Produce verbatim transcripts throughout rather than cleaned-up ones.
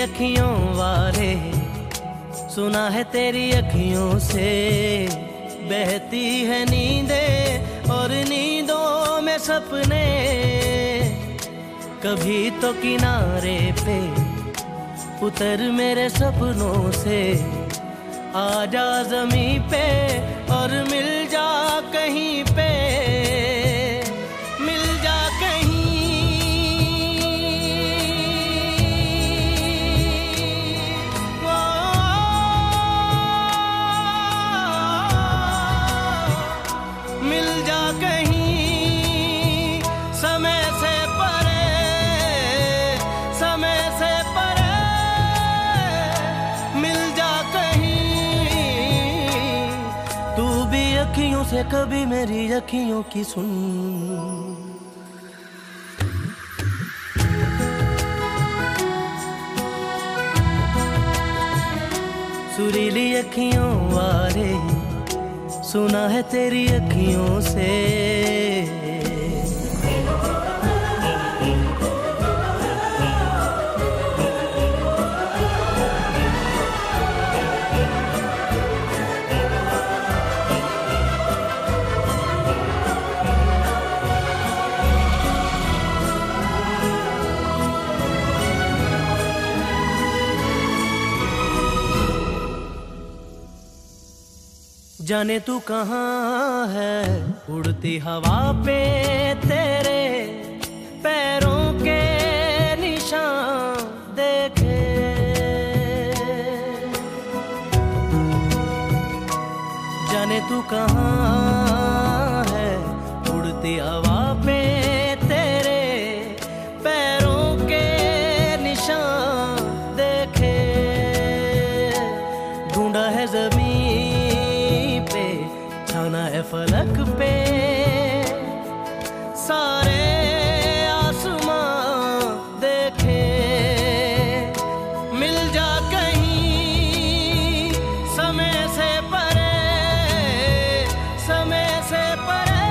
अखियों वाले, सुना है तेरी अखियों से बहती है नींदें और नींदों में सपने। कभी तो किनारे पे उतर मेरे सपनों से, आजा ज़मीं पे और मिल जा कहीं पे, मिल जा कहीं। ओ, मिल जा कहीं समय से परे, समय से परे मिल जा कहीं। तू भी अखियों से कभी मेरी अखियों की सुन। सुरीली अखियों वाले, सुना है तेरी अखियों से। जाने तू कहाँ है, उड़ती हवा पे तेरे पैरों के निशान देखे। जाने तू कहाँ है, उड़ती हवा पे तेरे पैरों के निशान देखे। ढूंढा है ज़मीन छाना है फलक पे, सारे आसमां देखे। मिल जा कहीं समय से परे, समय से परे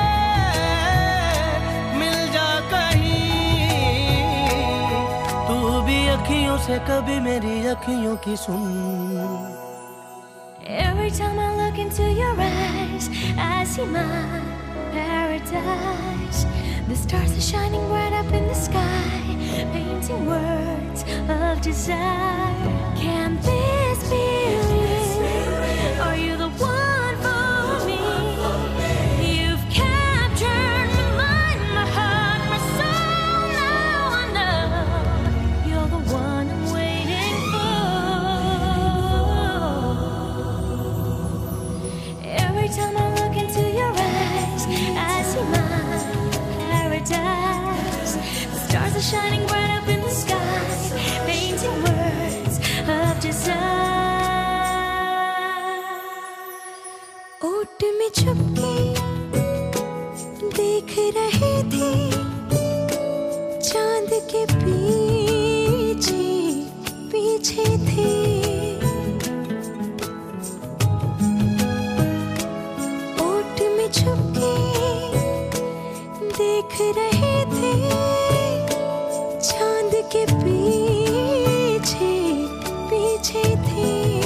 मिल जा कहीं। तू भी अखियों से कभी मेरी अखियों की सुन। Every time I look into your eyes, I see my paradise. The stars are shining bright up in the sky, painting words of desire. Can this be real? Are you the one for me? You've captured my mind, my heart, my soul. Now I know you're the one I'm waiting for. Every time I look into your eyes, I see my paradise. The stars are shining bright up in the sky, painting words of desire. ओट में छुपके देख रहे थे चांद के पीछे पीछे थे। छुपके देख रहे थे चांद के पीछे पीछे थे।